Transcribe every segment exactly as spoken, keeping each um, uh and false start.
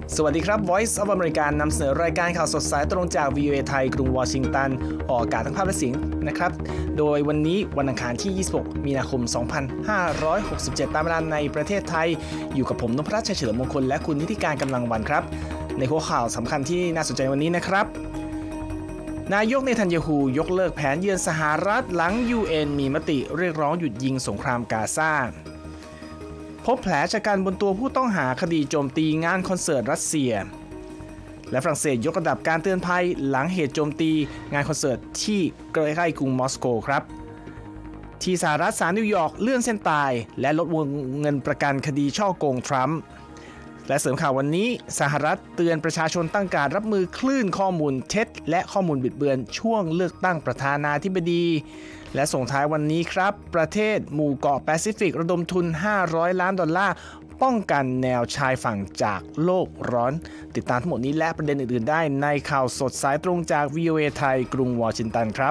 สวัสดีครับ Voice of America นำเสนอรายการข่าวสดสายตรงจาก วี โอ เอ ไทยกรุงวอชิงตันออกอากาศทั้งภาพและเสียงนะครับโดยวันนี้วันอังคารที่ยี่สิบหกมีนาคมสองพันห้าร้อยหกสิบเจ็ดตามเวลาในประเทศไทยอยู่กับผมนพรัตน์ชัยเฉลิมมงคลและคุณนิติการกำลังวันครับในหัวข่าวสำคัญที่น่าสนใจวันนี้นะครับนายกเนทันยาฮูยกเลิกแผนเยือนสหรัฐหลัง ยู เอ็น มีมติเรียกร้องหยุดยิงสงครามกาซาพบแผลชะกันบนตัวผู้ต้องหาคดีโจมตีงานคอนเสิร์ตรัสเซียและฝรั่งเศสยกระดับการเตือนภัยหลังเหตุโจมตีงานคอนเสิร์ตที่ใกล้ๆกรุงมอสโกครับที่สหรัฐศาลนิวยอร์กเลื่อนเส้นตายและลดวงเงินประกันคดีฉ้อโกงทรัมป์และเสริมข่าววันนี้สหรัฐเตือนประชาชนตั้งการรับมือคลื่นข้อมูลเท็จและข้อมูลบิดเบือนช่วงเลือกตั้งประธานาธิบดีและส่งท้ายวันนี้ครับประเทศหมู่เกาะแปซิฟิกระดมทุนห้าร้อยล้านดอลลาร์ป้องกันแนวชายฝั่งจากโลกร้อนติดตามทั้งหมดนี้และประเด็นอื่นๆได้ในข่าวสดสายตรงจาก วี โอ เอ ไทยกรุงวอชิงตันครับ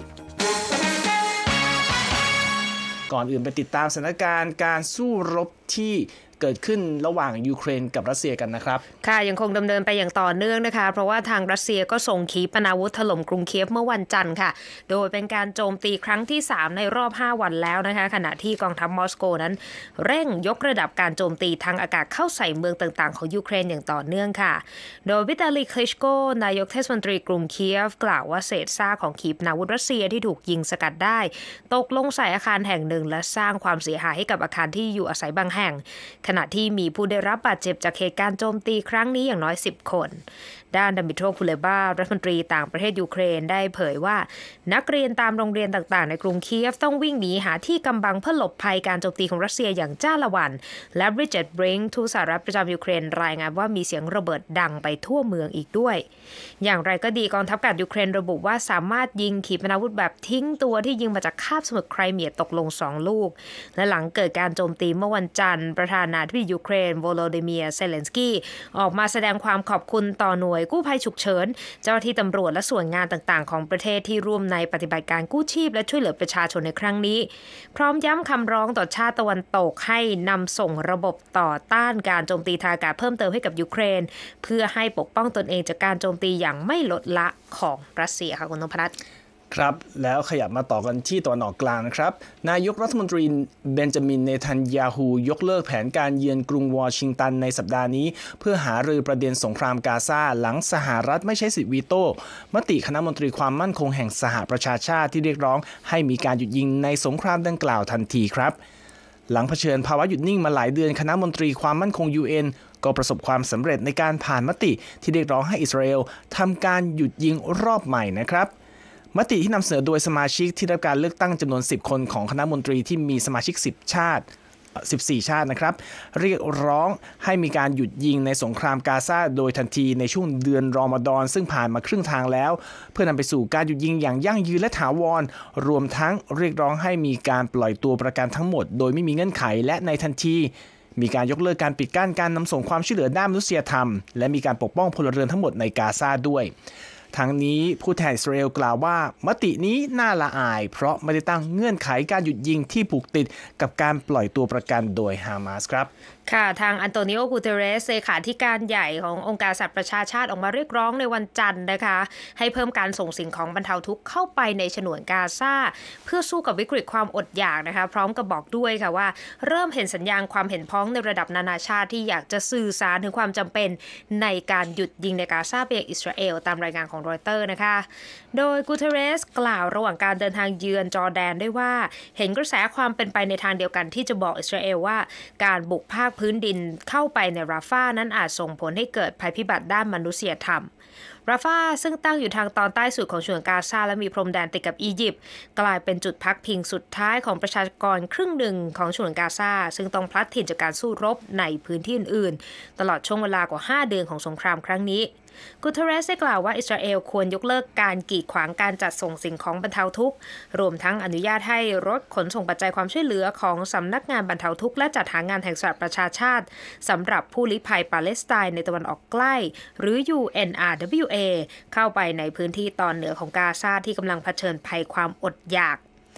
ก่อนอื่นไปติดตามสถานการณ์การสู้รบที่เกิดขึ้นระหว่างยูเครนกับรัสเซียกันนะครับค่ะยังคงดำเนินไปอย่างต่อเนื่องนะคะเพราะว่าทางรัสเซียก็ส่งขีปนาวุธถล่มกรุงเคียฟเมื่อวันจันทร์ค่ะโดยเป็นการโจมตีครั้งที่สามในรอบห้าวันแล้วนะคะขณะที่กองทัพมอสโกนั้นเร่งยกระดับการโจมตีทางอากาศเข้าใส่เมืองต่างๆของยูเครนอย่างต่อเนื่องค่ะโดยวิตาลีคลิชโกนายกเทศมนตรีกรุงเคียฟกล่าวว่าเศษซากของขีปนาวุธรัสเซียที่ถูกยิงสกัดได้ตกลงใส่อาคารแห่งหนึ่งและสร้างความเสียหายให้กับอาคารที่อยู่อาศัยบางแห่งขณะที่มีผู้ได้รับบาดเจ็บจากเหตุการณ์โจมตีครั้งนี้อย่างน้อยสิบคนด้านดามิโตรคูเลบารัฐมนตรีต่างประเทศยูเครนได้เผยว่านักเรียนตามโรงเรียนต่างๆในกรุงเคียฟต้องวิ่งหนีหาที่กำบังเพื่อหลบภัยการโจมตีของรัสเซียอย่างจ้าละวันและบริเจตบริงค์ทูตสหรัฐประจำยูเครนรายงานว่ามีเสียงระเบิดดังไปทั่วเมืองอีกด้วยอย่างไรก็ดีกองทัพอากาศยูเครนระบุว่าสามารถยิงขีปนาวุธแบบทิ้งตัวที่ยิงมาจากคาบสมุทรไครเมียตกลงสองลูกและหลังเกิดการโจมตีเมื่อวันจันทร์ประธานาธิบดียูเครนโวโลดิเมียร์เซเลนสกี้ออกมาแสดงความขอบคุณต่อหน่วยกู้ภัยฉุกเฉินเจ้าหน้าที่ตำรวจและส่วนงานต่างๆของประเทศที่ร่วมในปฏิบัติการกู้ชีพและช่วยเหลือประชาชนในครั้งนี้พร้อมย้ำคำร้องต่อชาติตะวันตกให้นำส่งระบบต่อต้านการโจมตีทางอากาศเพิ่มเติมให้กับยูเครนเพื่อให้ปกป้องตนเองจากการโจมตีอย่างไม่ลดละของรัสเซียค่ะคุณนพรัตน์ครับแล้วขยับมาต่อกันที่ตะวันออกกลางนะครับนายกรัฐมนตรีเบนจามินเนทันยาฮูยกเลิกแผนการเยือนกรุงวอชิงตันในสัปดาห์นี้เพื่อหารือประเด็นสงครามกาซาหลังสหรัฐไม่ใช้สิทธิวีโต้มติคณะมนตรีความมั่นคงแห่งสหประชาชาติที่เรียกร้องให้มีการหยุดยิงในสงครามดังกล่าวทันทีครับหลังเผชิญภาวะหยุดนิ่งมาหลายเดือนคณะมนตรีความมั่นคง ยู เอ็น ก็ประสบความสำเร็จในการผ่านมติที่เรียกร้องให้อิสราเอลทำการหยุดยิงรอบใหม่นะครับมติที่นำเสนอโดยสมาชิกที่ได้รับการเลือกตั้งจำนวนสิบคนของคณะมนตรีที่มีสมาชิกสิบชาติสิบสี่ชาตินะครับเรียกร้องให้มีการหยุดยิงในสงครามกาซาโดยทันทีในช่วงเดือนรอมฎอนซึ่งผ่านมาครึ่งทางแล้วเพื่อนำไปสู่การหยุดยิงอย่างยั่งยืนและถาวรรวมทั้งเรียกร้องให้มีการปล่อยตัวประกันทั้งหมดโดยไม่มีเงื่อนไขและในทันทีมีการยกเลิกการปิดกั้นการนำส่งความช่วยเหลือด้านมนุษยธรรมและมีการปกป้องพลเรือนทั้งหมดในกาซาด้วยทั้งนี้ผู้แทนอิสราเอลกล่าวว่ามตินี้น่าละอายเพราะไม่ได้ตั้งเงื่อนไขการหยุดยิงที่ผูกติดกับการปล่อยตัวประกันโดยฮามาสครับค่ะทางอันโตนิโอ กูเตเรสเลขาธิการใหญ่ขององค์การสหประชาชาติออกมาเรียกร้องในวันจันทร์นะคะให้เพิ่มการส่งสิ่งของบรรเทาทุกข์เข้าไปในฉนวนกาซาเพื่อสู้กับวิกฤตความอดอยากนะคะพร้อมกับบอกด้วยค่ะว่าเริ่มเห็นสัญญาณความเห็นพ้องในระดับนานาชาติที่อยากจะสื่อสารถึงความจำเป็นในการหยุดยิงในกาซาไปยังอิสราเอลตามรายงานของรอยเตอร์นะคะโดยกูเตเรสกล่าวระหว่างการเดินทางเยือนจอร์แดนด้วยว่าเห็นกระแสความเป็นไปในทางเดียวกันที่จะบอกอิสราเอลว่าการบุกภาคพื้นดินเข้าไปในราฟานั้นอาจส่งผลให้เกิดภัยพิบัติด้านมนุษยธรรมราฟาซึ่งตั้งอยู่ทางตอนใต้สุดของฉนวนกาซาและมีพรมแดนติดกับอียิปต์กลายเป็นจุดพักพิงสุดท้ายของประชากรครึ่งหนึ่งของฉนวนกาซาซึ่งต้องพลัดถิ่นจากการสู้รบในพื้นที่อื่นๆตลอดช่วงเวลากว่าห้าเดือนของสงครามครั้งนี้กูเทเรสได้กล่าวว่าอิสราเอลควรยกเลิกการกีดขวางการจัดส่งสิ่งของบรรเทาทุกข์รวมทั้งอนุญาตให้รถขนส่งปัจจัยความช่วยเหลือของสำนักงานบรรเทาทุกข์และจัดหางานแห่งสหประชาชาติสำหรับผู้ลี้ภัยปาเลสไตน์ในตะวันออกใกล้หรือ ยู เอ็น อาร์ ดับเบิลยู เอ เข้าไปในพื้นที่ตอนเหนือของกาซาที่กำลังเผชิญภัยความอดอยาก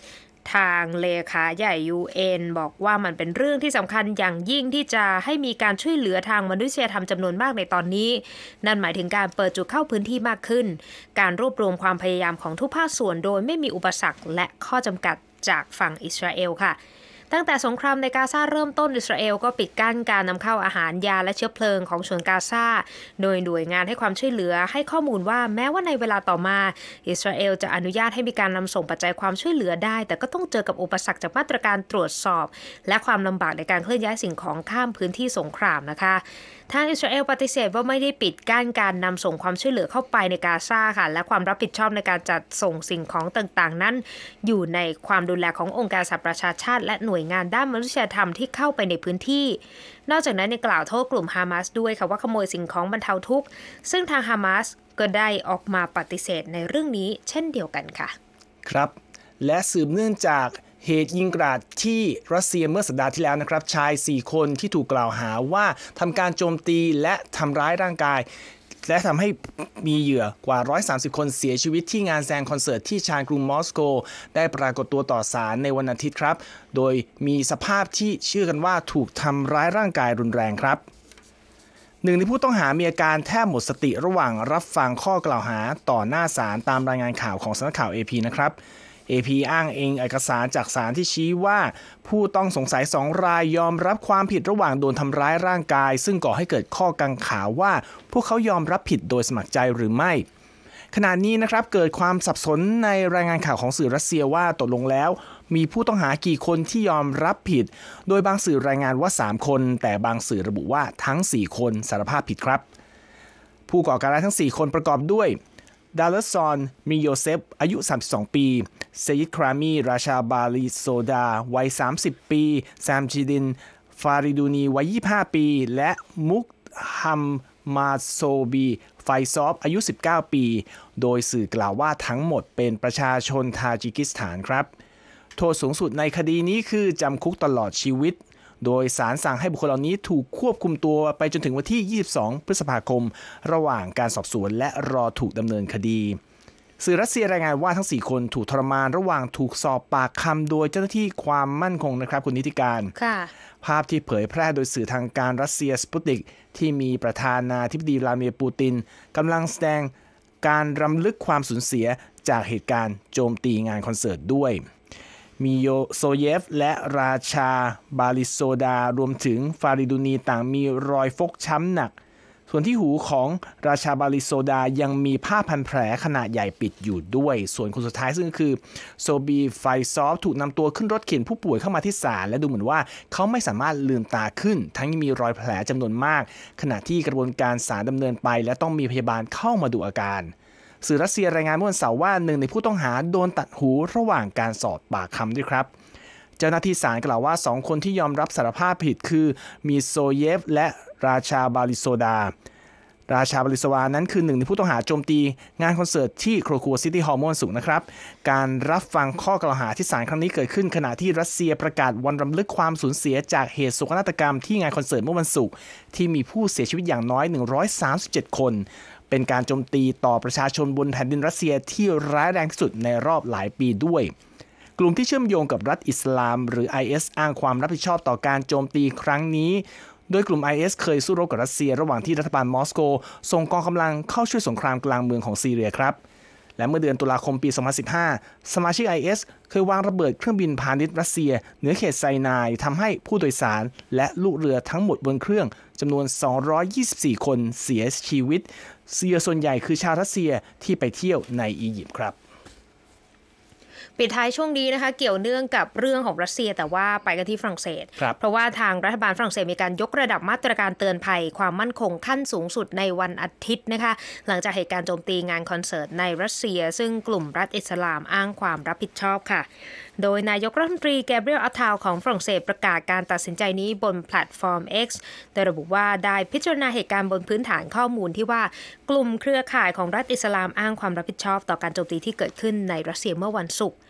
ทางเลขาใหญ่ ยู เอ็น บอกว่ามันเป็นเรื่องที่สำคัญอย่างยิ่งที่จะให้มีการช่วยเหลือทางมนุษยธรรมจำนวนมากในตอนนี้นั่นหมายถึงการเปิดจุดเข้าพื้นที่มากขึ้นการรวบรวมความพยายามของทุกภาคส่วนโดยไม่มีอุปสรรคและข้อจำกัดจากฝั่งอิสราเอลค่ะตั้งแต่สงครามในกาซาเริ่มต้นอิสราเอลก็ปิดกั้นการนำเข้าอาหารยาและเชื้อเพลิงของฉนวนกาซาโดยหน่วยงานให้ความช่วยเหลือให้ข้อมูลว่าแม้ว่าในเวลาต่อมาอิสราเอลจะอนุญาตให้มีการนำส่งปัจจัยความช่วยเหลือได้แต่ก็ต้องเจอกับอุปสรรคจากมาตรการตรวจสอบและความลำบากในการเคลื่อนย้ายสิ่งของข้ามพื้นที่สงครามนะคะทางอิสราเอลปฏิเสธว่าไม่ได้ปิดกั้นการนำส่งความช่วยเหลือเข้าไปในกาซาค่ะและความรับผิดชอบในการจัดส่งสิ่งของต่างๆนั้นอยู่ในความดูแลขององค์การสหประชาชาติและหน่วยงานด้านมนุษยธรรมที่เข้าไปในพื้นที่นอกจากนั้นยังกล่าวโทษกลุ่มฮามาสด้วยค่ะว่าขโมยสิ่งของบรรเทาทุกข์ซึ่งทางฮามาสก็ได้ออกมาปฏิเสธในเรื่องนี้เช่นเดียวกันค่ะครับและสืบเนื่องจากเหตุยิงกราดที่รัสเซียเมื่อสัปดาห์ที่แล้วนะครับชายสี่คนที่ถูกกล่าวหาว่าทำการโจมตีและทำร้ายร่างกายและทำให้มีเหยื่อกว่าหนึ่งร้อยสามสิบคนเสียชีวิตที่งานแสดงคอนเสิร์ตที่ชานกรุงมอสโกได้ปรากฏตัวต่อศาลในวันอาทิตย์ครับโดยมีสภาพที่เชื่อกันว่าถูกทำร้ายร่างกายรุนแรงครับหนึ่งในผู้ต้องหามีอาการแทบหมดสติระหว่างรับฟังข้อกล่าวหาต่อหน้าศาลตามรายงานข่าวของสำนักข่าว เอ พี นะครับเอ พี อ้างเองเอกสารจากศาลที่ชี้ว่าผู้ต้องสงสัยสองรายยอมรับความผิดระหว่างโดนทำร้ายร่างกายซึ่งก่อให้เกิดข้อกังขาว่าพวกเขายอมรับผิดโดยสมัครใจหรือไม่ขณะนี้นะครับเกิดความสับสนในรายงานข่าวของสื่อรัสเซียว่าตกลงแล้วมีผู้ต้องหากี่คนที่ยอมรับผิดโดยบางสื่อรายงานว่าสามคนแต่บางสื่อระบุว่าทั้งสี่คนสารภาพผิดครับผู้ก่อการร้ายทั้งสี่คนประกอบด้วยดาลซอนมิโยเซฟอายุสามสิบสองปีเซยิดครามีราชาบาลิโซดาวัยสามสิบปีแซมจีดินฟาริดูนีวัยยี่สิบห้าปีและมุกฮัมมาโซบีไฟซอฟอายุสิบเก้าปีโดยสื่อกล่าวว่าทั้งหมดเป็นประชาชนทาจิกิสถานครับโทษสูงสุดในคดีนี้คือจำคุกตลอดชีวิตโดยศาลสั่งให้บุคคลเหล่านี้ถูกควบคุมตัวไปจนถึงวันที่ยี่สิบสองพฤษภาคมระหว่างการสอบสวนและรอถูกดำเนินคดีสื่อรัสเซียรายงานว่าทั้งสี่คนถูกทรมานระหว่างถูกสอบปากคำโดยเจ้าหน้าที่ความมั่นคงนะครับคุณนิติการภาพที่เผยแพร่โดยสื่อทางการรัสเซียสปุตนิกที่มีประธานาธิบดีวลาดิเมียร์ปูตินกำลังแสดงการรำลึกความสูญเสียจากเหตุการณ์โจมตีงานคอนเสิร์ตด้วยมีโยโซเยฟและราชาบาลิโซดารวมถึงฟาริดูนีต่างมีรอยฟกช้ำหนักส่วนที่หูของราชาบาลิโซดายังมีผ้าพันแผลขนาดใหญ่ปิดอยู่ด้วยส่วนคนสุดท้ายซึ่งคือโซบีไฟซอฟถูกนำตัวขึ้นรถเข็นผู้ป่วยเข้ามาที่ศาลและดูเหมือนว่าเขาไม่สามารถลืมตาขึ้นทั้งยังมีรอยแผลจำนวนมากขณะที่กระบวนการศาลดำเนินไปและต้องมีพยาบาลเข้ามาดูอาการสื่อรัสเซียรายงานเมื่อวันเสาร์ว่าหนึ่งในผู้ต้องหาโดนตัดหูระหว่างการสอบปากคำด้วยครับเจ้าหน้าที่ศาลกล่าวว่าสองคนที่ยอมรับสารภาพผิดคือมีโซเยฟและราชาบาลิโซดาราชาบาลิโซวานั้นคือหนึ่งในผู้ต้องหาโจมตีงานคอนเสิร์ตที่โครคัวซิตี้ฮอลล์เมื่อวันศุกร์นะครับการรับฟังข้อกล่าวหาที่ศาลครั้งนี้เกิดขึ้นขณะที่รัสเซียประกาศวันรำลึกความสูญเสียจากเหตุโศกนาฏกรรมที่งานคอนเสิร์ตเมื่อวันศุกร์ที่มีผู้เสียชีวิตอย่างน้อยหนึ่งร้อยสามสิบเจ็ดคนเป็นการโจมตีต่อประชาชนบนแผ่นดินรัสเซียที่ร้ายแรงที่สุดในรอบหลายปีด้วยกลุ่มที่เชื่อมโยงกับรัฐอิสลามหรือ ไอ เอส อ้างความรับผิดชอบต่อการโจมตีครั้งนี้โดยกลุ่ม ไอ เอส เคยสู้รบกับรัสเซียระหว่างที่รัฐบาลมอสโกส่งกองกำลังเข้าช่วยสงครามกลางเมืองของซีเรียครับและเมื่อเดือนตุลาคมปีสองพันสิบห้าสมาชิก ไอ เอส เคยวางระเบิดเครื่องบินพาณิชย์รัสเซียเหนือเขตไซนายทำให้ผู้โดยสารและลูกเรือทั้งหมดบนเครื่องจำนวนสองร้อยยี่สิบสี่คนเสียชีวิตเสียส่วนใหญ่คือชาวรัสเซียที่ไปเที่ยวในอียิปต์ครับปิดท้ายช่วงนี้นะคะเกี่ยวเนื่องกับเรื่องของรัสเซียแต่ว่าไปกันที่ฝรั่งเศสเพราะว่าทางรัฐบาลฝรั่งเศสมีการยกระดับมาตรการเตือนภัยความมั่นคงขั้นสูงสุดในวันอาทิตย์นะคะหลังจากเหตุการณ์โจมตีงานคอนเสิร์ตในรัสเซียซึ่งกลุ่มรัฐอิสลามอ้างความรับผิดชอบค่ะโดยนายกรัฐมนตรีแกเบรียล อัตทาวของฝรั่งเศสประกาศการตัดสินใจนี้บนแพลตฟอร์ม X โดยระบุว่าได้พิจารณาเหตุการณ์บนพื้นฐานข้อมูลที่ว่ากลุ่มเครือข่ายของรัฐอิสลามอ้างความรับผิดชอบต่อการโจมตีที่เกิดขึ้นในรัสเซียเมื่อวันศุกร์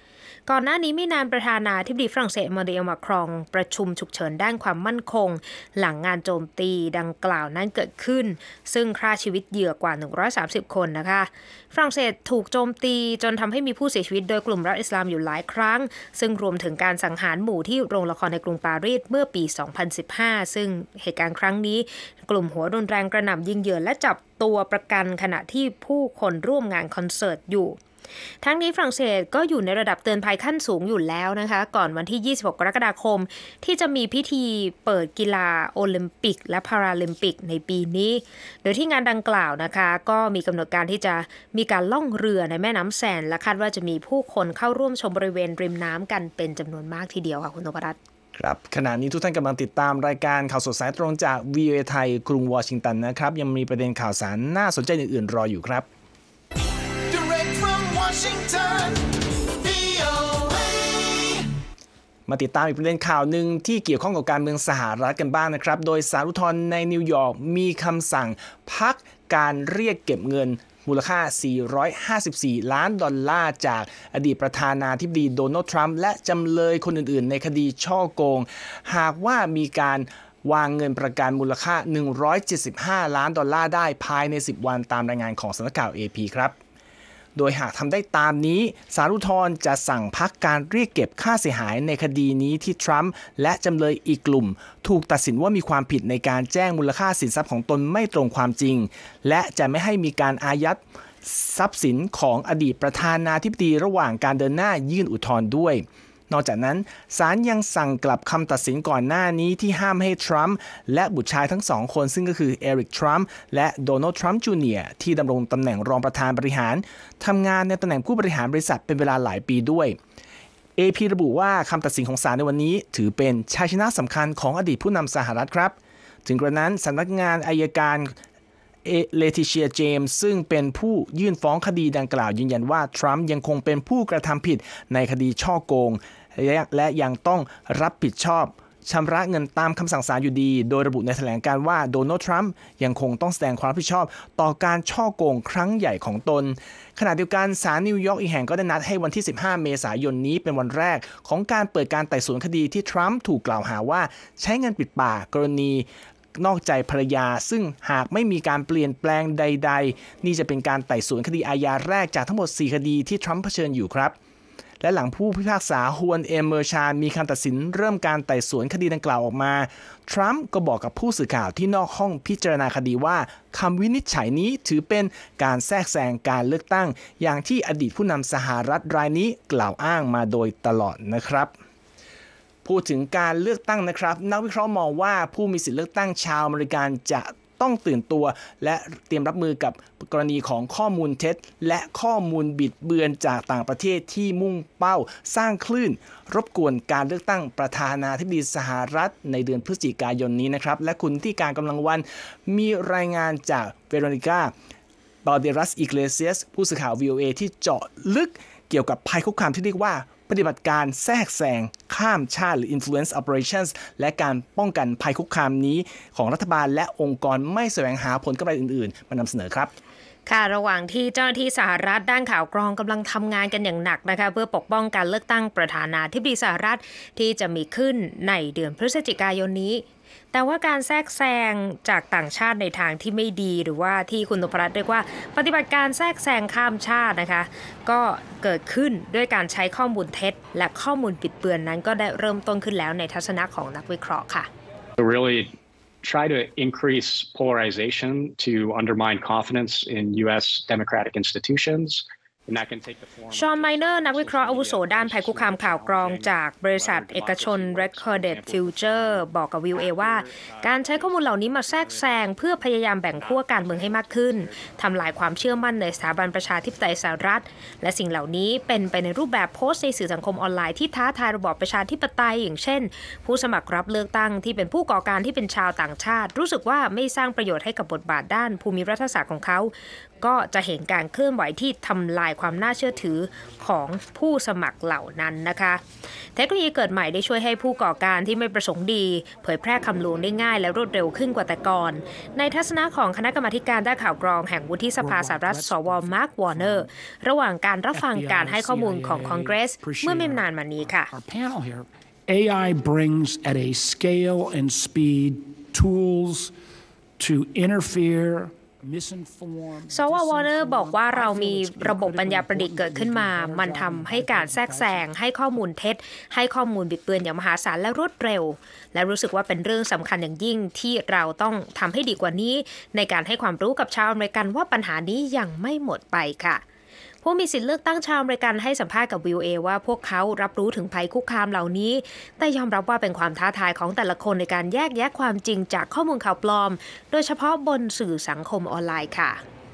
ก่อนหน้านี้ไม่นานประธานาธิบดีฝรั่งเศส Emmanuel Macron ประชุมฉุกเฉินด้านความมั่นคงหลังงานโจมตีดังกล่าวนั้นเกิดขึ้นซึ่งฆ่าชีวิตเหยื่อกว่าหนึ่งร้อยสามสิบคนนะคะฝรั่งเศสถูกโจมตีจนทำให้มีผู้เสียชีวิตโดยกลุ่มรัฐอิสลามอยู่หลายครั้งซึ่งรวมถึงการสังหารหมู่ที่โรงละครในกรุงปารีสเมื่อปีสองพันสิบห้าซึ่งเหตุการณ์ครั้งนี้กลุ่มหัวรุนแรงกระหน่ำยิงเหยื่อและจับตัวประกันขณะที่ผู้คนร่วมงานคอนเสิร์ตอยู่ทั้งนี้ฝรั่งเศสก็อยู่ในระดับเตือนภัยขั้นสูงอยู่แล้วนะคะก่อนวันที่ยี่สิบหกกรกฎาคมที่จะมีพิธีเปิดกีฬาโอลิมปิกและพาราลิมปิกในปีนี้โดยที่งานดังกล่าวนะคะก็มีกำหนดการที่จะมีการล่องเรือในแม่น้ำแซนและคาดว่าจะมีผู้คนเข้าร่วมชมบริเวณริมน้ำกันเป็นจำนวนมากทีเดียวค่ะคุณนพรัตน์ครับขณะนี้ทุกท่านกำลังติดตามรายการข่าวสดสายตรงจาก วี โอ เอ ไทยกรุงวอชิงตันนะครับยังมีประเด็นข่าวสารน่าสนใจอื่นๆรออยู่ครับ Direct from Washington วี โอ เอมาติดตามอีกประเด็นข่าวหนึ่งที่เกี่ยวข้องกับการเมืองสหรัฐกันบ้างนะครับโดยศาลอุทธรณ์ในนิวยอร์กมีคำสั่งพักการเรียกเก็บเงินมูลค่าสี่ร้อยห้าสิบสี่ล้านดอลลาร์จากอดีตประธานาธิบดีโดนัลด์ทรัมป์และจำเลยคนอื่นๆในคดีฉ้อโกงหากว่ามีการวางเงินประกันมูลค่าหนึ่งร้อยเจ็ดสิบห้าล้านดอลลาร์ได้ภายในสิบวันตามรายงานของสำนักข่าว เอ พี ครับโดยหากทำได้ตามนี้ศาลอุทธรณ์จะสั่งพักการเรียกเก็บค่าเสียหายในคดีนี้ที่ทรัมป์และจำเลยอีกกลุ่มถูกตัดสินว่ามีความผิดในการแจ้งมูลค่าสินทรัพย์ของตนไม่ตรงความจริงและจะไม่ให้มีการอายัดทรัพย์สินของอดีตประธานาธิบดีระหว่างการเดินหน้ายื่นอุทธรณ์ด้วยนอกจากนั้นศาลยังสั่งกลับคำตัดสินก่อนหน้านี้ที่ห้ามให้ทรัมป์และบุตรชายทั้งสองคนซึ่งก็คือเอริกทรัมป์และโดนัลด์ทรัมป์จูเนียร์ที่ดำรงตำแหน่งรองประธานบริหารทำงานในตำแหน่งผู้บริหารบริษัทเป็นเวลาหลายปีด้วย เอ พี ระบุว่าคำตัดสินของศาลในวันนี้ถือเป็นชัยชนะสำคัญของอดีตผู้นำสหรัฐครับถึงกระนั้นสำนักงานอัยการเลทิเชียเจมส์ซึ่งเป็นผู้ยื่นฟ้องคดีดังกล่าวยืนยันว่าทรัมป์ยังคงเป็นผู้กระทำผิดในคดีฉ้อโกงและยังต้องรับผิดชอบชำระเงินตามคำสั่งศาลอยู่ดีโดยระบุในแถลงการณ์ว่าโดนัลด์ทรัมป์ยังคงต้องแสดงความรับผิดชอบต่อการฉ้อโกงครั้งใหญ่ของตนขณะเดียวกันศาลนิวยอร์กอีกแห่งก็ได้นัดให้วันที่สิบห้าเมษายนนี้เป็นวันแรกของการเปิดการไต่สวนคดีที่ทรัมป์ถูกกล่าวหาว่าใช้เงินปิดปากกรณีนอกใจภรรยาซึ่งหากไม่มีการเปลี่ยนแปลงใดๆนี่จะเป็นการไต่สวนคดีอาญาแรกจากทั้งหมดสี่คดีที่ทรัมป์เผชิญอยู่ครับและหลังผู้พิพากษาฮวนเอเมอร์ชานมีคำตัดสินเริ่มการไต่สวนคดีดังกล่าวออกมาทรัมป์ก็บอกกับผู้สื่อข่าวที่นอกห้องพิจารณาคดีว่าคำวินิจฉัยนี้ถือเป็นการแทรกแซงการเลือกตั้งอย่างที่อดีตผู้นำสหรัฐรายนี้กล่าวอ้างมาโดยตลอดนะครับพูดถึงการเลือกตั้งนะครับนักวิเคราะห์มองว่าผู้มีสิทธิเลือกตั้งชาวอเมริกันจะต้องตื่นตัวและเตรียมรับมือกับกรณีของข้อมูลเท็จและข้อมูลบิดเบือนจากต่างประเทศที่มุ่งเป้าสร้างคลื่นรบกวนการเลือกตั้งประธานาธิบดีสหรัฐในเดือนพฤศจิกายนนี้นะครับและคุณที่การกำลังวันมีรายงานจากเวโรนิก้าบาเดรัสอิกเลเซียสผู้สื่อข่าว วี โอ เอ ที่เจาะลึกเกี่ยวกับภัยคุกคามที่เรียกว่าปฏิบัติการแทรกแซงข้ามชาติหรือ influence operations และการป้องกันภัยคุกคามนี้ของรัฐบาลและองค์กรไม่แสวงหาผลกำไรอื่นๆมานำเสนอครับค่ะระหว่างที่เจ้าหน้าที่สหรัฐด้านข่าวกรองกำลังทำงานกันอย่างหนักนะคะเพื่อปกป้องการเลือกตั้งประธานาธิบดีสหรัฐที่จะมีขึ้นในเดือนพฤศจิกายนนี้แต่ว่าการแทรกแซงจากต่างชาติในทางที่ไม่ดีหรือว่าที่คุณนพรัตน์เรียกว่าปฏิบัติการแทรกแซงข้ามชาตินะคะก็เกิดขึ้นด้วยการใช้ข้อมูลเท็จและข้อมูลปิดเบือนนั้นก็ได้เริ่มต้นขึ้นแล้วในทัศนะของนักวิเคราะห์ค่ะ really try to increase polarization to undermine confidence in ยู เอส democratic institutions ชอนไมเนอร์นักวิเคราะห์อาวุโสด้านภัยคุกคามข่าวกรองจากบริษัทเอกชน Recorded Future บอกกับ วี โอ เอ ว่าการใช้ข้อมูลเหล่านี้มาแทรกแซงเพื่อพยายามแบ่งขั้วการเมืองให้มากขึ้นทำลายความเชื่อมั่นในสถาบันประชาธิปไตยสหรัฐและสิ่งเหล่านี้เป็นไปในรูปแบบโพสต์ในสื่อสังคมออนไลน์ที่ท้าทายระบอบประชาธิปไตยอย่างเช่นผู้สมัครรับเลือกตั้งที่เป็นผู้ก่อการที่เป็นชาวต่างชาติรู้สึกว่าไม่สร้างประโยชน์ให้กับบทบาทด้านภูมิรัฐศาสตร์ของเขาก็จะเห็นการเคลื่อนไหวที่ทำลายความน่าเชื่อถือของผู้สมัครเหล่านั้นนะคะเทคโนโลยีเกิดใหม่ได้ช่วยให้ผู้ก่อการที่ไม่ประสงค์ดีเผยแพร่คำลวงได้ง่ายและรวดเร็วขึ้นกว่าแต่ก่อนในทัศนะของคณะกรรมาการด้านข่าวกรองแห่งวุฒิสภาสหรัฐสวมาร์ควอร์เนอร์ระหว่างการรับฟังการให้ข้อมูลของคอนเกรสเมื่อไม่นานมานี้ค่ะเอ ไอ brings at a scale and speed tools to interfere ซอววอร์เนอร์บอกว่าเรามีระบบปัญญาประดิษฐ์เกิดขึ้นมามันทำให้การแทรกแซงให้ข้อมูลเท็จให้ข้อมูลบิดเบือนอย่างมหาศาลและรวดเร็วและรู้สึกว่าเป็นเรื่องสำคัญอย่างยิ่งที่เราต้องทำให้ดีกว่านี้ในการให้ความรู้กับชาวอเมริกันว่าปัญหานี้ยังไม่หมดไปค่ะผู้มีสิทธิ์เลือกตั้งชาวอเมริกันให้สัมภาษณ์กับ วี โอ เอ ว่าพวกเขารับรู้ถึงภัยคุกคามเหล่านี้แต่ยอมรับว่าเป็นความท้าทายของแต่ละคนในการแยกแยะความจริงจากข้อมูลข่าวปลอมโดยเฉพาะบนสื่อสังคมออนไลน์ค่ะ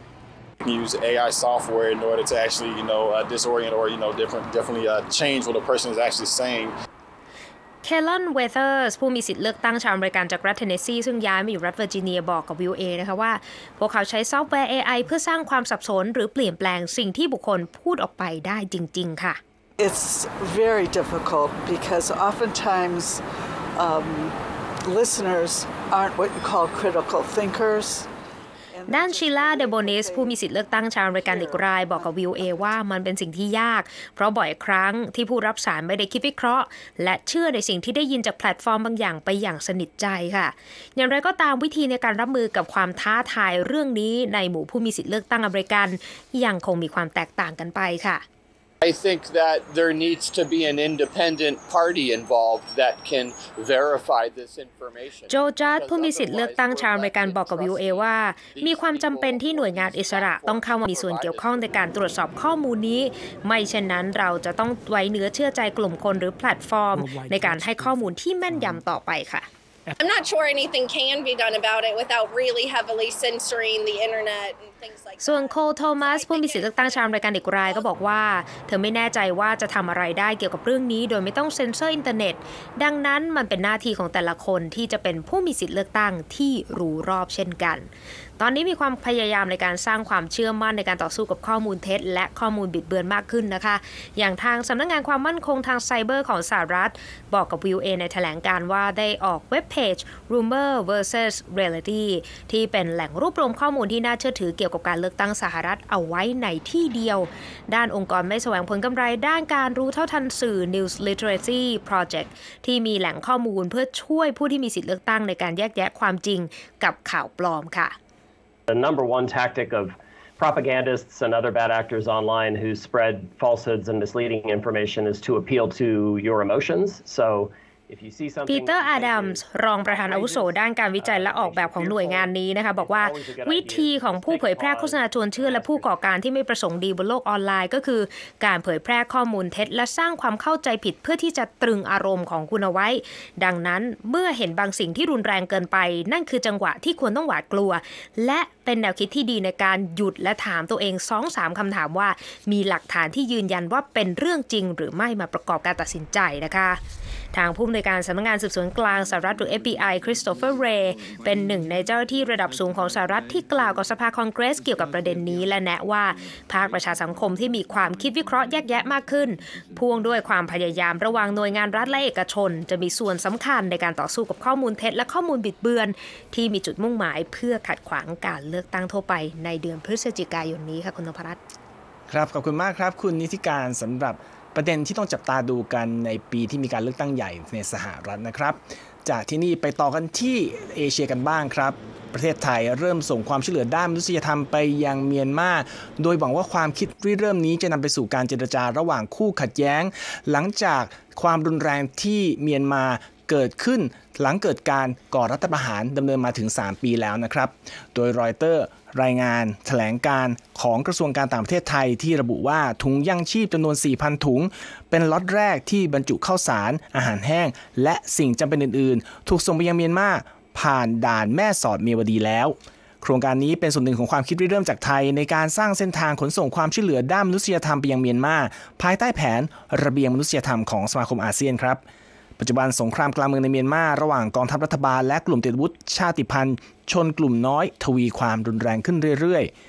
use เอ ไอ software in order to actually you know uh, disorient or you know different definitely uh, change what a person is actually saying เคลลอนเวเธอร์สผู้มีสิทธิ์เลือกตั้งชาวอเมริกันจากรัฐเทนเนสซีซึ่งย้ายมาอยู่รัฐเวอร์จิเนียบอกกับ วี โอ เอ นะคะว่าพวกเขาใช้ซอฟต์แวร์ เอ ไอ เพื่อสร้างความสับสนหรือเปลี่ยนแปลงสิ่งที่บุคคลพูดออกไปได้จริงๆค่ะ It's very difficult because oftentimes um, listeners aren't what you call critical thinkers ด้านชิล่าเดโบนิสผู้มีสิทธิ์เลือกตั้งชาวอเมริกันอีกรายบอกกับ วี โอ เอ ว่ามันเป็นสิ่งที่ยากเพราะบ่อยครั้งที่ผู้รับสารไม่ได้คิดวิเคราะห์และเชื่อในสิ่งที่ได้ยินจากแพลตฟอร์มบางอย่างไปอย่างสนิทใจค่ะอย่างไรก็ตามวิธีในการรับมือกับความท้าทายเรื่องนี้ในหมู่ผู้มีสิทธิ์เลือกตั้งอเมริกันยังคงมีความแตกต่างกันไปค่ะ I think that there needs to be an independent party involved that can verify this information. โจจัดผู้มีสิทธิ์เลือกตั้งชาวอเมริกันบอกกับ วี โอ เอ ว่ามีความจำเป็นที่หน่วยงานอิสระต้องเข้ามามีส่วนเกี่ยวข้องในการตรวจสอบข้อมูลนี้ไม่เช่นนั้นเราจะต้องไว้เนื้อเชื่อใจกลุ่มคนหรือแพลตฟอร์มในการให้ข้อมูลที่แม่นยำต่อไปค่ะ I'm not sure anything can be done about it without really heavily censoring the internet and things like that. ส่วนโคลโทมัสผู้มีสิทธิ์เลือกตั้งชาวอเมริกันอีกรายก็บอกว่าเธอไม่แน่ใจว่าจะทำอะไรได้เกี่ยวกับเรื่องนี้โดยไม่ต้องเซ็นเซอร์อินเทอร์เน็ตดังนั้นมันเป็นหน้าที่ของแต่ละคนที่จะเป็นผู้มีสิทธิ์เลือกตั้งที่รู้รอบเช่นกันตอนนี้มีความพยายามในการสร้างความเชื่อมั่นในการต่อสู้กับข้อมูลเท็จและข้อมูลบิดเบือนมากขึ้นนะคะอย่างทางสำนักงานความมั่นคงทางไซเบอร์ของสหรัฐบอกกับ วี โอ เอ ในแถลงการว่าได้ออกเว็บเพจ Rumor เวอร์ซัส Reality ที่เป็นแหล่งรวบรวมข้อมูลที่น่าเชื่อถือเกี่ยวกับการเลือกตั้งสหรัฐเอาไว้ในที่เดียวด้านองค์กรไม่แสวงผลกำไรด้านการรู้เท่าทันสื่อ News Literacy Project ที่มีแหล่งข้อมูลเพื่อช่วยผู้ที่มีสิทธิ์เลือกตั้งในการแยกแยะความจริงกับข่าวปลอมค่ะ The number one tactic of propagandists and other bad actors online who spread falsehoods and misleading information is to appeal to your emotions. Soปีเตอร์อาดัมส์รองประธานอาวุโสด้านการวิจัยและออกแบบของหน่วยงานนี้นะคะบอกว่าวิธีของผู้เผยแพร่โฆษณาชวนเชื่อและผู้ก่อการที่ไม่ประสงค์ดีบนโลกออนไลน์ก็คือการเผยแพร่ข้อมูลเท็จและสร้างความเข้าใจผิดเพื่อที่จะตรึงอารมณ์ของคุณเอาไว้ดังนั้นเมื่อเห็นบางสิ่งที่รุนแรงเกินไปนั่นคือจังหวะที่ควรต้องหวาดกลัวและเป็นแนวคิดที่ดีในการหยุดและถามตัวเอง สองถึงสาม คำถามว่ามีหลักฐานที่ยืนยันว่าเป็นเรื่องจริงหรือไม่มาประกอบการตัดสินใจนะคะทางผู้อำนวยการสำนักงานสืบสวนกลางสหรัฐหรือ เอฟ บี ไอ คริสโตเฟอร์เรย์เป็นหนึ่งในเจ้าหน้าที่ระดับสูงของสหรัฐที่กล่าวกับสภาคองเกรสเกี่ยวกับประเด็นนี้และแนะว่าภาคประชาสังคมที่มีความคิดวิเคราะห์แยกแยะมากขึ้นพ่วงด้วยความพยายามระหว่างหน่วยงานรัฐและเอกชนจะมีส่วนสำคัญในการต่อสู้กับข้อมูลเท็จและข้อมูลบิดเบือนที่มีจุดมุ่งหมายเพื่อขัดขวางการเลือกตั้งทั่วไปในเดือนพฤศจิกายนนี้ค่ะคุณนพรัตน์ครับขอบคุณมากครับคุณนิติการสำหรับประเด็นที่ต้องจับตาดูกันในปีที่มีการเลือกตั้งใหญ่ในสหรัฐนะครับจากที่นี่ไปต่อกันที่เอเชียกันบ้างครับประเทศไทยเริ่มส่งความช่วยเหลือด้านมนุษยธรรมไปยังเมียนมาโดยหวังว่าความคิดริเริ่มนี้จะนำไปสู่การเจรจาระหว่างคู่ขัดแย้งหลังจากความรุนแรงที่เมียนมาเกิดขึ้นหลังเกิดการก่อรัฐประหารดำเนินมาถึงสามปีแล้วนะครับโดยรอยเตอร์รายงานแถลงการของกระทรวงการต่างประเทศไทยที่ระบุว่าถุงยังชีพจำนวน สี่พัน ถุงเป็นล็อตแรกที่บรรจุข้าวสารอาหารแห้งและสิ่งจำเป็นอื่นๆถูกส่งไปยังเมียนมาผ่านด่านแม่สอดเมียวดีแล้วโครงการนี้เป็นส่วนหนึ่งของความคิดริเริ่มจากไทยในการสร้างเส้นทางขนส่งความช่วยเหลือด้านมนุษยธรรมไปยังเมียนมาภายใต้แผนระเบียงมนุษยธรรมของสมาคมอาเซียนครับปัจจุบันสงครามกลางเมืองในเมียนมาระหว่างกองทัพรัฐบาลและกลุ่มติดอาวุธชาติพันธุ์ชนกลุ่มน้อยทวีความรุนแรงขึ้นเรื่อยๆ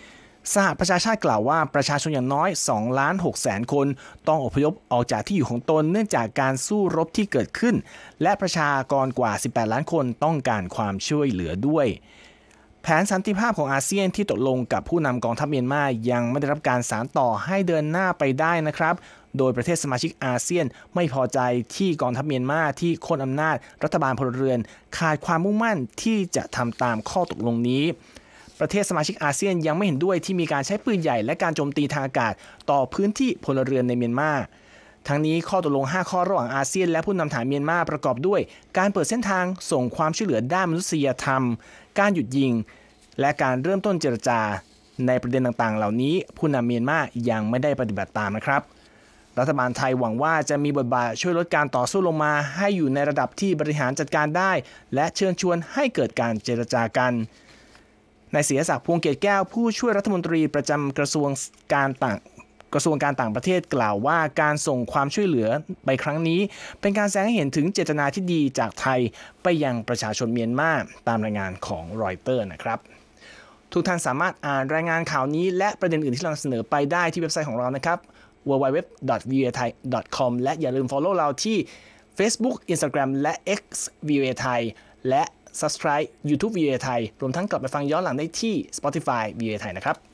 สหประชาชาติกล่าวว่าประชาชนอย่างน้อย สองล้านหกแสน คนต้องอพยพออกจากที่อยู่ของตนเนื่องจากการสู้รบที่เกิดขึ้นและประชากรกว่าสิบแปดล้านคนต้องการความช่วยเหลือด้วยแผนสันติภาพของอาเซียนที่ตกลงกับผู้นำกองทัพเมียนมายังไม่ได้รับการสานต่อให้เดินหน้าไปได้นะครับโดยประเทศสมาชิกอาเซียนไม่พอใจที่กองทัพเมียนมาที่โค่นอำนาจรัฐบาลพลเรือนขาดความมุ่งมั่นที่จะทำตามข้อตกลงนี้ประเทศสมาชิกอาเซียนยังไม่เห็นด้วยที่มีการใช้ปืนใหญ่และการโจมตีทางอากาศต่อพื้นที่พลเรือนในเมียนมาทั้งนี้ข้อตกลงห้าข้อระหว่างอาเซียนและผู้นำฐานเมียนมาประกอบด้วยการเปิดเส้นทางส่งความช่วยเหลือด้านมนุษยธรรมการหยุดยิงและการเริ่มต้นเจรจาในประเด็นต่างๆเหล่านี้ผู้นำเมียนมายังไม่ได้ปฏิบัติตามนะครับรัฐบาลไทยหวังว่าจะมีบทบาทช่วยลดการต่อสู้ลงมาให้อยู่ในระดับที่บริหารจัดการได้และเชิญชวนให้เกิดการเจรจากันนายศิริศักดิ์พวงเกตแก้วผู้ช่วยรัฐมนตรีประจำกระทรวงการต่างกระทรวงการต่างประเทศกล่าวว่าการส่งความช่วยเหลือไปครั้งนี้เป็นการแสดงให้เห็นถึงเจตนาที่ดีจากไทยไปยังประชาชนเมียนมาตามรายงานของรอยเตอร์นะครับทุกท่านสามารถอ่านรายงานข่าวนี้และประเด็นอื่นที่เราเสนอไปได้ที่เว็บไซต์ของเรานะครับ ดับเบิลยู ดับเบิลยู ดับเบิลยู ดอท วี โอ เอ ไทย ดอท คอม และอย่าลืม follow เราที่ Facebook Instagram และ X วี โอ เอ ไทยและ Subscribe YouTube วี โอ เอ ไทยรวมทั้งกลับไปฟังย้อนหลังได้ที่ Spotify วี โอ เอ ไทยนะครับ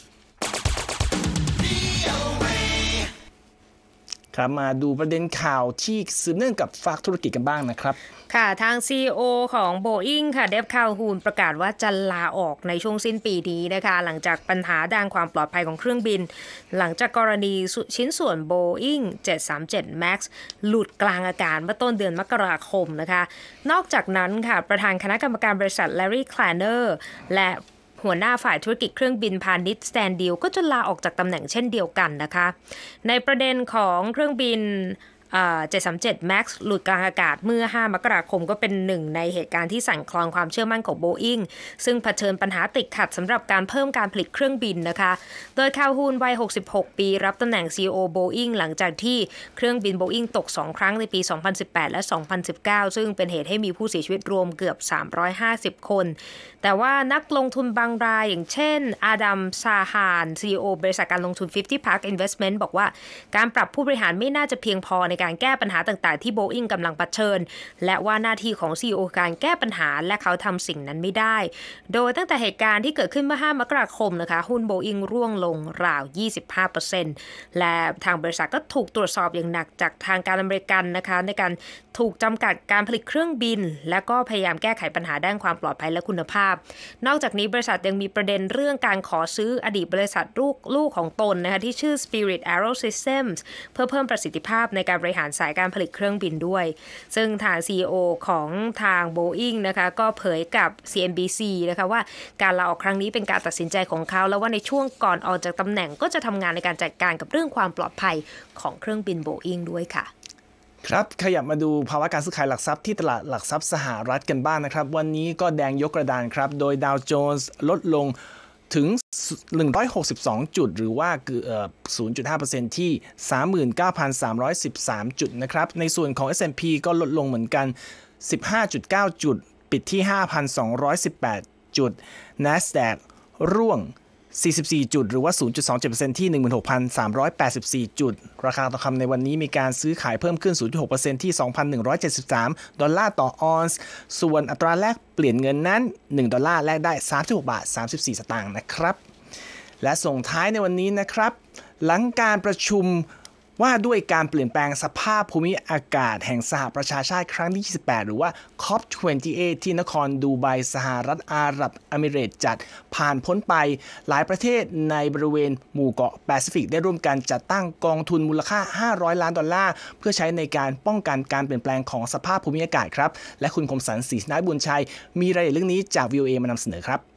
ครับมาดูประเด็นข่าวที่สืบเนื่องกับภาคธุรกิจกันบ้างนะครับค่ะทาง ซี อี โอ ของ Boeing ค่ะเดฟคาลฮูนประกาศว่าจะลาออกในช่วงสิ้นปีนี้นะคะหลังจากปัญหาด้านความปลอดภัยของเครื่องบินหลังจากกรณีชิ้นส่วน Boeing เจ็ดสามเจ็ด แม็กซ์ หลุดกลางอากาศเมื่อต้นเดือนมกราคมนะคะนอกจากนั้นค่ะประธานคณะกรรมการบริษัท Larry Klanner และหัวหน้าฝ่ายธุรกิจเครื่องบินพาณิชย์ Stan Deal ก็จะลาออกจากตำแหน่งเช่นเดียวกันนะคะในประเด็นของเครื่องบินเจ็ดสามเจ็ด แม็กซ์ หลุดกลางอากาศเมื่อห้ามกราคมก็เป็นหนึ่งในเหตุการณ์ที่สั่นคลอนความเชื่อมั่นของ Boeing ซึ่งเผชิญปัญหาติดขัดสำหรับการเพิ่มการผลิตเครื่องบินนะคะโดยคาลฮูนวัยหกสิบหกปีรับตำแหน่ง ซี อี โอ Boeing หลังจากที่เครื่องบิน Boeing ตกสองครั้งในปีสองพันสิบแปดและสองพันสิบเก้าซึ่งเป็นเหตุให้มีผู้เสียชีวิตรวมเกือบสามร้อยห้าสิบคนแต่ว่านักลงทุนบางรายอย่างเช่นอาดัมซาฮาน ซี อี โอ บริษัทการลงทุนห้าสิบ Park Investment บอกว่าการปรับผู้บริหารไม่น่าจะเพียงพอในการแก้ปัญหาต่างๆที่ Boeing กำลังเผชิญและว่าหน้าที่ของ ซี อี โอ การแก้ปัญหาและเขาทำสิ่งนั้นไม่ได้โดยตั้งแต่เหตุการณ์ที่เกิดขึ้นเมื่อห้ามกราคมนะคะหุ้น Boeing ร่วงลงราว ยี่สิบห้าเปอร์เซ็นต์ และทางบริษัทก็ถูกตรวจสอบอย่างหนักจากทางการอเมริกันนะคะในการถูกจำกัดการผลิตเครื่องบินและก็พยายามแก้ไขปัญหาด้านความปลอดภัยและคุณภาพนอกจากนี้บริษัทยังมีประเด็นเรื่องการขอซื้ออดีตบริษัทลูกลูกของตนนะคะที่ชื่อ Spirit Aero Systems เพื่อเพิ่มประสิทธิภาพในการบริหารสายการผลิตเครื่องบินด้วยซึ่งทาง ซี อี โอ ของทาง Boeing นะคะก็เผยกับ ซี เอ็น บี ซี นะคะว่าการลาออกครั้งนี้เป็นการตัดสินใจของเขาแล้วว่าในช่วงก่อนออกจากตำแหน่งก็จะทำงานในการจัดการกับเรื่องความปลอดภัยของเครื่องบิน Boeing ด้วยค่ะครับขยับมาดูภาวะการซื้อขายหลักทรัพย์ที่ตลาดหลักทรัพย์สหรัฐกันบ้าง นะครับวันนี้ก็แดงยกกระดานครับโดยดาวโจนส์ลดลงถึงหนึ่งร้อยหกสิบสองจุดหรือว่าเกือบ ศูนย์จุดห้าเปอร์เซ็นต์ ที่ สามหมื่นเก้าพันสามร้อยสิบสาม จุดนะครับในส่วนของ เอส แอนด์ พี ก็ลดลงเหมือนกัน สิบห้าจุดเก้า จุดปิดที่ ห้าพันสองร้อยสิบแปด จุด NASDAQ ร่วงสี่สิบสี่จุดหรือว่า ศูนย์จุดสองเจ็ดเปอร์เซ็นต์ ที่ หนึ่งหมื่นหกพันสามร้อยแปดสิบสี่ จุดราคาทองคำในวันนี้มีการซื้อขายเพิ่มขึ้น ศูนย์จุดหกเปอร์เซ็นต์ ที่ สองพันหนึ่งร้อยเจ็ดสิบสาม ดอลลาร์ต่อออนซ์ส่วนอัตราแลกเปลี่ยนเงินนั้นหนึ่งดอลลาร์แลกได้สามสิบหกบาทสามสิบสี่สตางค์นะครับและส่งท้ายในวันนี้นะครับหลังการประชุมว่าด้วยการเปลี่ยนแปลงสภาพภูมิอากาศแห่งสหประชาชาติครั้งที่ยี่สิบแปดหรือว่า คอป ยี่สิบแปด ที่นครดูไบสหรัฐอาหรับเอมิเรตส์จัดผ่านพ้นไปหลายประเทศในบริเวณหมู่เกาะแปซิฟิกได้ร่วมกันจัดตั้งกองทุนมูลค่าห้าร้อยล้านดอลลาร์เพื่อใช้ในการป้องกันการเปลี่ยนแปลงของสภาพภูมิอากาศครับและคุณคมสันต์ ศรีชนะบุญชัยมีรายละเอียดเรื่องนี้จาก วี โอ เอ มานำเสนอครับ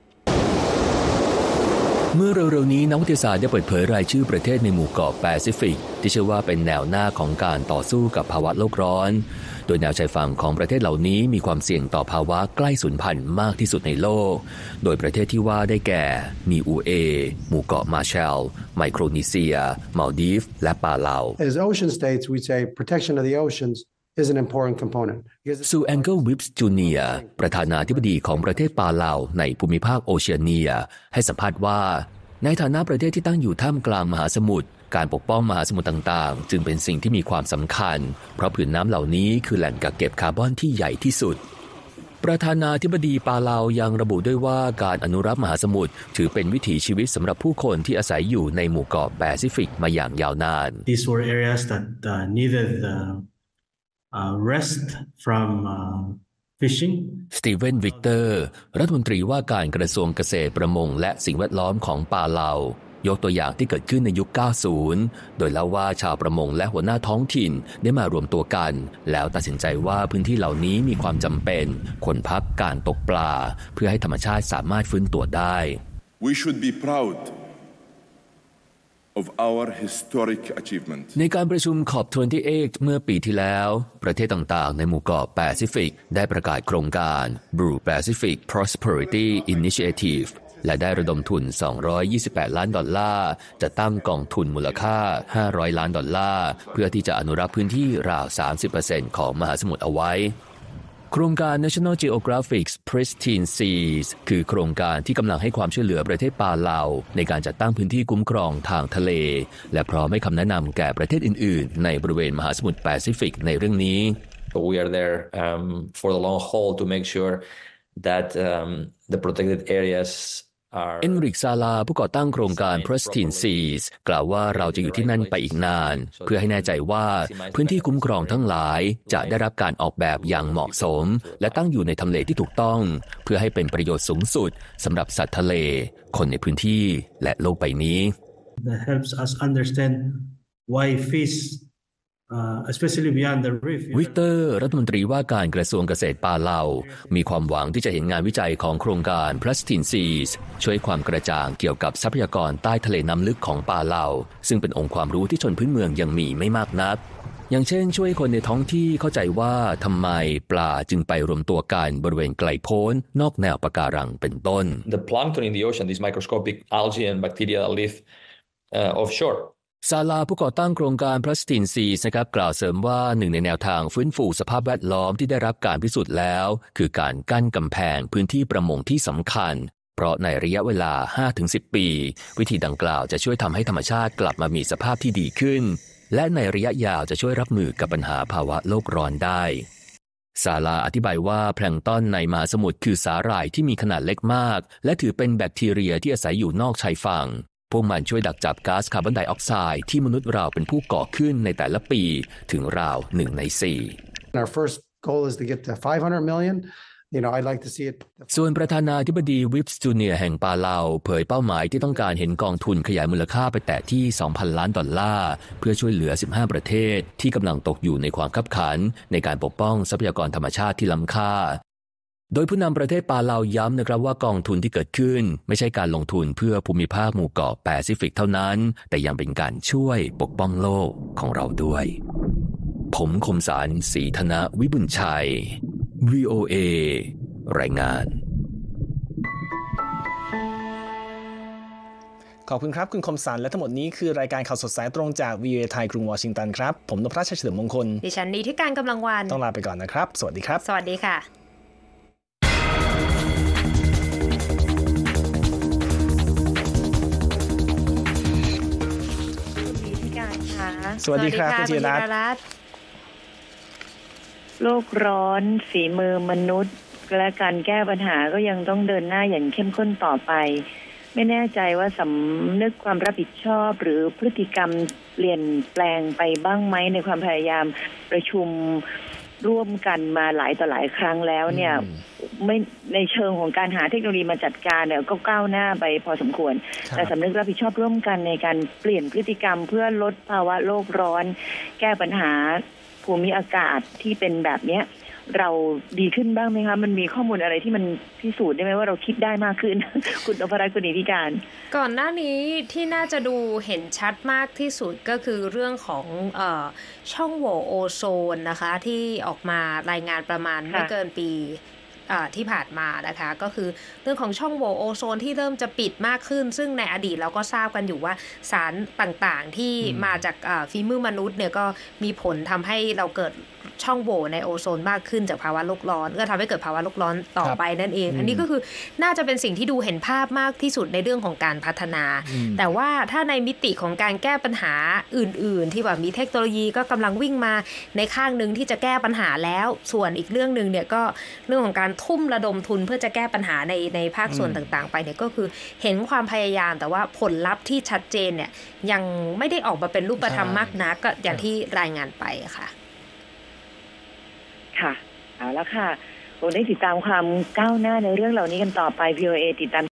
เมื่อเร็วๆนี้นักวิทยาศาสตร์ได้เปิดเผยรายชื่อประเทศในหมู่เกาะแปซิฟิกที่เชื่อว่าเป็นแนวหน้าของการต่อสู้กับภาวะโลกร้อนโดยแนวชายฝั่งของประเทศเหล่านี้มีความเสี่ยงต่อภาวะใกล้สูญพันธุ์มากที่สุดในโลกโดยประเทศที่ว่าได้แก่นีอูเอหมู่เกาะมาร์แชลไมโครนีเซียมัลดีฟและปาเลา As ocean states we say protection of the oceans is an important component ซูแองเกิลวิปส์จูเนียร์ประธานาธิบดีของประเทศปาเลาในภูมิภาคโอเชียเนียให้สัมภาษณ์ว่าในฐานะประเทศที่ตั้งอยู่ท่ามกลางมหาสมุทรการปกป้องมหาสมุทรต่างๆจึงเป็นสิ่งที่มีความสำคัญเพราะผืนน้ำเหล่านี้คือแหล่งกักเก็บคาร์บอนที่ใหญ่ที่สุดประธานาธิบดีปาเลายังระบุด้วยว่าการอนุรักษ์มหาสมุทรถือเป็นวิถีชีวิตสำหรับผู้คนที่อาศัยอยู่ในหมู่เกาะแปซิฟิกมาอย่างยาวนาน These were areas that uh, needed uh, uh, rest from uh, fishing สตีเวนวิกเตอร์รัฐมนตรีว่าการกระทรวงเกษตรประมงและสิ่งแวดล้อมของปาเลายกตัวอย่างที่เกิดขึ้นในยุค เก้าสิบ โดยเล่าว่าชาวประมงและหัวหน้าท้องถิ่นได้มารวมตัวกันแล้วตัดสินใจว่าพื้นที่เหล่านี้มีความจำเป็นควรพักการตกปลาเพื่อให้ธรรมชาติสามารถฟื้นตัวได้ We should be proud of our historic achievement ในการประชุม ซี โอ พี ยี่สิบแปด เมื่อปีที่แล้วประเทศต่างๆในหมู่เกาะแปซิฟิกได้ประกาศโครงการ Blue Pacific Prosperity Initiativeและได้ระดมทุนสองร้อยยี่สิบแปดล้านดอลลาร์จะตั้งกองทุนมูลค่าห้าร้อยล้านดอลลาร์เพื่อที่จะอนุรักษ์พื้นที่ราว สามสิบเปอร์เซ็นต์ ของมหาสมุทรเอาไว้โครงการ National Geographic's Pristine Seas คือโครงการที่กำลังให้ความช่วยเหลือประเทศปาเลาในการจัดตั้งพื้นที่คุ้มครองทางทะเลและพร้อมให้คำแนะนำแก่ประเทศอื่นๆในบริเวณมหาสมุทรแปซิฟิกในเรื่องนี้ We are there um, for the long haul to make sure that um, the protected areas เอ็นริก ซาลาผู้ก่อตั้งโครงการ Pristine Seas กล่าวว่าเราจะอยู่ที่นั่นไปอีกนานเพื่อให้แน่ใจว่าพื้นที่คุ้มครองทั้งหลายจะได้รับการออกแบบอย่างเหมาะสมและตั้งอยู่ในทำเลที่ถูกต้องเพื่อให้เป็นประโยชน์สูงสุดสำหรับสัตว์ทะเลคนในพื้นที่และโลกใบนี้ That helps us understand why fish Uh, especially beyond the reef วิกเตอร์รัฐมนตรีว่าการกระทรวงเกษตรปาเลามีความหวังที่จะเห็นงานวิจัยของโครงการ Pristine Seas ช่วยความกระจ่างเกี่ยวกับทรัพยากรใต้ทะเลน้ำลึกของปาเลาซึ่งเป็นองค์ความรู้ที่ชนพื้นเมืองยังมีไม่มากนักอย่างเช่นช่วยคนในท้องที่เข้าใจว่าทำไมปลาจึงไปรวมตัวกันบริเวณไกลโพ้นนอกแนวปะการังเป็นต้น The plankton in the ocean, these microscopic algae and bacteria that live uh, offshore ซาลาผู้ก่อตั้งโครงการ Pristine Seas นะครับกล่าวเสริมว่าหนึ่งในแนวทางฟื้นฟูสภาพแวดล้อมที่ได้รับการพิสูจน์แล้วคือการกั้นกำแพงพื้นที่ประมงที่สำคัญเพราะในระยะเวลา ห้าถึงสิบ ปีวิธีดังกล่าวจะช่วยทำให้ธรรมชาติกลับมามีสภาพที่ดีขึ้นและในระยะยาวจะช่วยรับมือกับปัญหาภาวะโลกร้อนได้ซาลาอธิบายว่าแพลงก์ตอนในมหาสมุทรคือสาหร่ายที่มีขนาดเล็กมากและถือเป็นแบคทีเรียที่อาศัยอยู่นอกชายฝั่งพวกมันช่วยดักจับก๊าซคาร์บอนไดออกไซด์ที่มนุษย์เราเป็นผู้ก่อขึ้นในแต่ละปีถึงราวหนึ่งในสี่ Our first goal is to get to five hundred million. You know, I'd like to see it. ส่วนประธานาธิบดีวิปส์จูเนียร์แห่งปาเลาเผยเป้าหมายที่ต้องการเห็นกองทุนขยายมูลค่าไปแตะที่ สองพัน ล้านดอลลาร์เพื่อช่วยเหลือสิบห้าประเทศที่กำลังตกอยู่ในความคับขันในการปกป้องทรัพยากรธรรมชาติที่ล้ำค่าโดยผู้นำประเทศปาเลาย้ำนะครับว่ากองทุนที่เกิดขึ้นไม่ใช่การลงทุนเพื่อภูมิภาคหมู่เกาะแปซิฟิกเท่านั้นแต่ยังเป็นการช่วยปกป้องโลกของเราด้วยผมคมสารศรีธนวิบุญชัย วี โอ เอ รายงานขอบคุณครับคุณคมสารและทั้งหมดนี้คือรายการข่าวสดสายตรงจาก วี โอ เอ ไทยกรุงวอชิงตันครับผมนพรัชชัยเฉลิมมงคลดิฉันนีที่การกำลังวันต้องลาไปก่อนนะครับสวัสดีครับสวัสดีค่ะสวัสดีครับคุณธีรรัตน์โลกร้อนฝีมือมนุษย์และการแก้ปัญหาก็ยังต้องเดินหน้าอย่างเข้มข้นต่อไปไม่แน่ใจว่าสำนึกความรับผิดชอบหรือพฤติกรรมเปลี่ยนแปลงไปบ้างไหมในความพยายามประชุมร่วมกันมาหลายต่อหลายครั้งแล้วเนี่ยไม่ในเชิงของการหาเทคโนโลยีมาจัดการเนี่ยก็ก้าวหน้าไปพอสมควรแต่สำนึกรับผิดชอบร่วมกันในการเปลี่ยนพฤติกรรมเพื่อลดภาวะโลกร้อนแก้ปัญหาภูมิอากาศที่เป็นแบบเนี้ยเราดีขึ้นบ้างไหมคะมันมีข้อมูลอะไรที่มันพิสูจน์ได้ไหมว่าเราคิดได้มากขึ้น คุณอภรัตน์ คุณนิติการก่อนหน้านี้ที่น่าจะดูเห็นชัดมากที่สุดก็คือเรื่องของเอ่อช่องโหว่โอโซนนะคะที่ออกมารายงานประมาณไม่เกินปีที่ผ่านมานะคะก็คือเรื่องของช่องโหว่โอโซนที่เริ่มจะปิดมากขึ้นซึ่งในอดีตเราก็ทราบกันอยู่ว่าสารต่างๆที่มาจากฝีมือมนุษย์เนี่ยก็มีผลทำให้เราเกิดช่องโหว่ในโอโซนมากขึ้นจากภาวะโลกร้อนก็ทำให้เกิดภาวะโลกร้อนต่อไปนั่นเองอันนี้ก็คือน่าจะเป็นสิ่งที่ดูเห็นภาพมากที่สุดในเรื่องของการพัฒนาแต่ว่าถ้าในมิติของการแก้ปัญหาอื่นๆที่แบบมีเทคโนโลยีก็กำลังวิ่งมาในข้างนึงที่จะแก้ปัญหาแล้วส่วนอีกเรื่องนึงเนี่ยก็เรื่องของการทุ่มระดมทุนเพื่อจะแก้ปัญหาในในภาคส่วนต่างๆไปเนี่ยก็คือเห็นความพยายามแต่ว่าผลลัพธ์ที่ชัดเจนเนี่ยยังไม่ได้ออกมาเป็นรูปธรรมมากนักก็อย่างที่รายงานไปค่ะค่ะเอาละค่ะคงได้ติดตามความก้าวหน้าในเรื่องเหล่านี้กันต่อไป วี โอ เอ ติดตาม